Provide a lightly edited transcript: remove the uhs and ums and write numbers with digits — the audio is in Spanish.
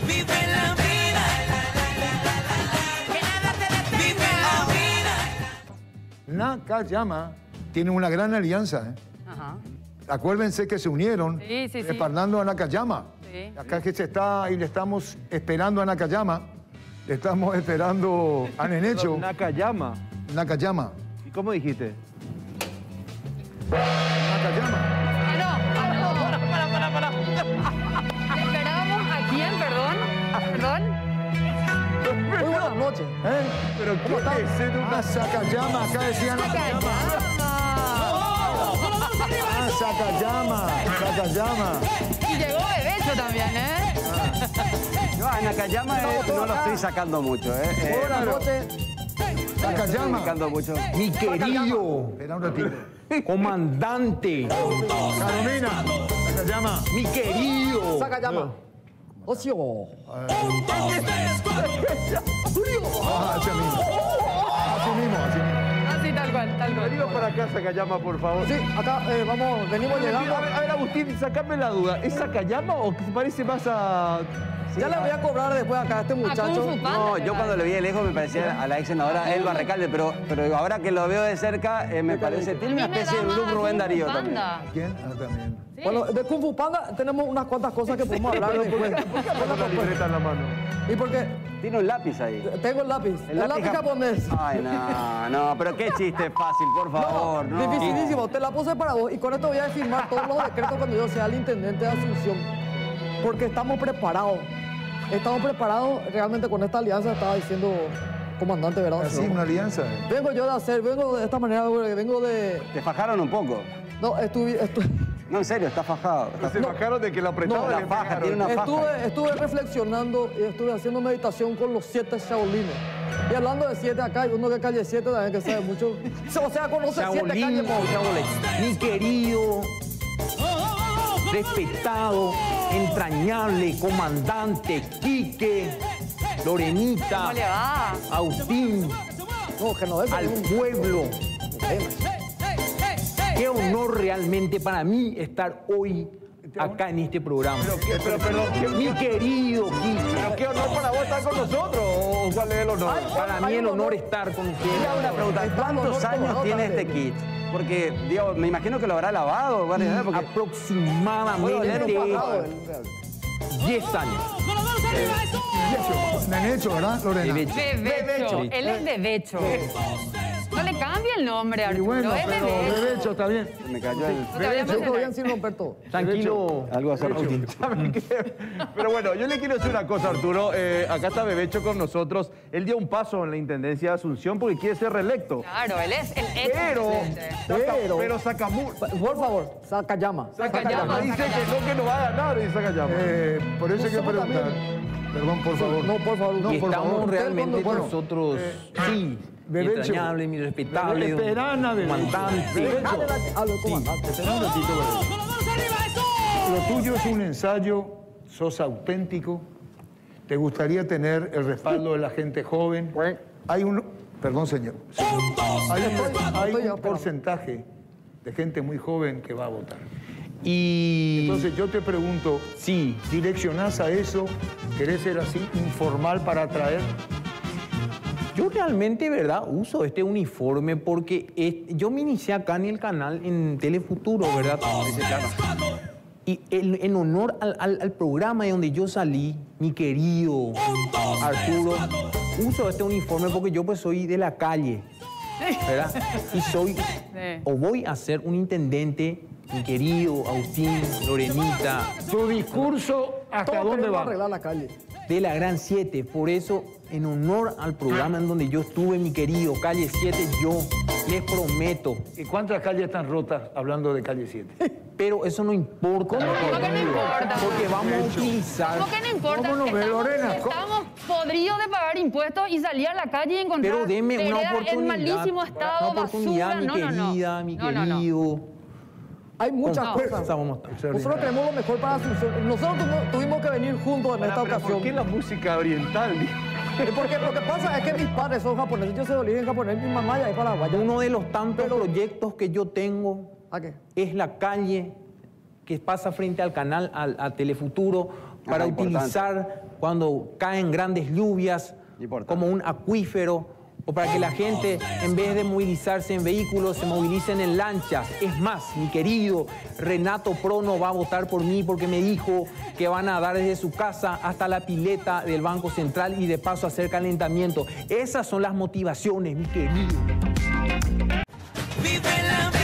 Vive la vida. Que nada te detenga. Vive la vida. Nakayama tiene una gran alianza. Ajá. Acuérdense que se unieron Sí, sí, sí. respaldando a Nakayama. Sí. Acá que se está y le estamos esperando a Nakayama. Le estamos esperando a Nenecho. Nakayama. Nakayama. ¿Y cómo dijiste? Nakayama. ¿Esperábamos a quién, perdón? ¿Perdón? Muy buenas noches. ¿Eh? ¿Pero qué es? Ah, Sakayama. Acá decían Nakayama. Ah, Sakayama. Sakayama. Y llegó Bebecho también, ¿eh? Yo a Nakayama no lo estoy sacando mucho, Muy buenas noches. Nakayama. sacando mucho. Mi querido Espera un ratito. comandante, Carolina. Nakayama. mi querido. Sakayama. Ocio. Ah, así mismo. Así mismo, así mismo. Así, tal cual, tal cual. Venimos para acá, Sakayama, por favor. Sí, acá venimos llegando. A ver, Agustín, sacame la duda. ¿Es Sakayama o que se parece más a...? Ya le voy a cobrar después acá a este muchacho. Kung Fu Panda, No, me yo cuando lo vi de lejos me parecía a la ex senadora Elba Recalde, pero ahora que lo veo de cerca me parece... Tiene una A mí me especie de da look más Rubén Kung Fu Darío también. Panda. ¿Quién? Ah, también. Sí. Bueno, de Kung Fu Panda tenemos unas cuantas cosas que podemos hablar después. ¿Por qué con la libreta en la mano? Y porque Tiene un lápiz ahí. tengo el lápiz. El lápiz japonés. Ay, no, pero qué chiste fácil, por favor. No, Dificilísimo. Te la puse para vos. Y con esto voy a firmar todos los decretos cuando yo sea el intendente de Asunción. Porque estamos preparados. Estamos preparados realmente con esta alianza, estaba diciendo comandante, ¿verdad? Así, una alianza. Vengo yo de hacer, vengo de esta manera, vengo de... Te fajaron un poco. No, estuve No, en serio, está fajado. Se bajaron de que la apretaban. la le faja, pegaron. tiene una faja. estuve reflexionando y estuve haciendo meditación con los 7 Shaolines. Y hablando de 7 acá, hay uno que calle 7 también que sabe mucho. O sea, conoce 7 Shaolin, calles móviles. mi querido, respetado, entrañable comandante Quique, Lorenita, ¿Cómo le va? Agustín, No, que no es al un pueblo. Qué honor realmente para mí estar hoy acá en este programa. Mi querido Quique, ¿Pero qué honor para vos estar con nosotros? ¿O cuál es el honor? para mí el honor estar con ustedes. Te hago una pregunta, ¿cuántos años tiene este kit? Porque, digo, me imagino que lo habrá lavado. Porque... Aproximadamente 10 años. Nenecho, ¿verdad, Lorena? Bebecho. Él es Bebecho. No le cambie el nombre, Y Arturo. bueno, Es pero Bebecho. Bebecho está bien. Me cayó el... No te vayas a Yo todo emocionar. bien sin romper todo. Tranquilo. Algo hace Agustín. ¿Saben qué? Pero bueno, yo le quiero decir una cosa, Arturo. Acá está Bebecho con nosotros. Él dio un paso en la Intendencia de Asunción porque quiere ser reelecto. Claro, él es el ex Pero, presidente. pero Sacamur... Por favor, Sakayama. Sakayama. Dice que no va a ganar, dice Sakayama. Por eso hay que Nosotros preguntar. Perdón, por favor. No, por favor. No, Y por estamos favor. realmente Bueno, nosotros, sí, mi Bebecho. entrañable, mi respetable, Esperana, Bebecho. comandante. Bebecho. Hablo el comandante. Espera un ratito, Bebecho. Lo tuyo es un ensayo, sos auténtico. ¿Te gustaría tener el respaldo de la gente joven? Hay un... Perdón, señor. Hay un porcentaje de gente muy joven que va a votar. Y Entonces yo te pregunto, sí, ¿direccionás a eso? ¿Querés ser así informal para atraer? yo realmente, ¿verdad? Uso este uniforme porque yo me inicié acá en el canal en Telefuturo, ¿verdad? Y en honor al programa de donde yo salí, mi querido Arturo, uso este uniforme porque yo pues soy de la calle, ¿verdad? Y soy, o voy a ser un intendente, mi querido Agustín, Lorenita, Tu discurso, ¿hasta Todos dónde queremos va? arreglar la calle. de la Gran 7. Por eso, en honor al programa en donde yo estuve, mi querido, Calle 7, yo les prometo, ¿Y cuántas calles están rotas hablando de calle 7? pero eso no importa, mi ¿Cómo que no querido, importa? porque vamos a utilizar... ¿Cómo que no importa? ¿Cómo no ve, Lorena? Estamos podridos de pagar impuestos y salir a la calle y encontrar Pero deme una veredas oportunidad, en malísimo estado, una oportunidad, basura. mi No, no, no. querida, mi No, no, no. querido. Hay muchas No, cosas. vamos a estar. Nosotros queremos lo mejor para Asunción. Nosotros tuvimos que venir juntos en esta Pero ¿por ocasión. qué la música oriental? Porque lo que pasa es que mis padres son japoneses. Yo soy de origen japonés, mi mamá ya es paraguaya. Uno de los tantos proyectos que yo tengo ¿A qué? es la calle que pasa frente al canal, a Telefuturo, para importante. utilizar cuando caen grandes lluvias Importante. como un acuífero, o para que la gente, en vez de movilizarse en vehículos, se movilicen en lanchas. Es más, mi querido Renato Prono va a votar por mí porque me dijo que van a dar desde su casa hasta la pileta del Banco Central y de paso hacer calentamiento. Esas son las motivaciones, mi querido. Vive la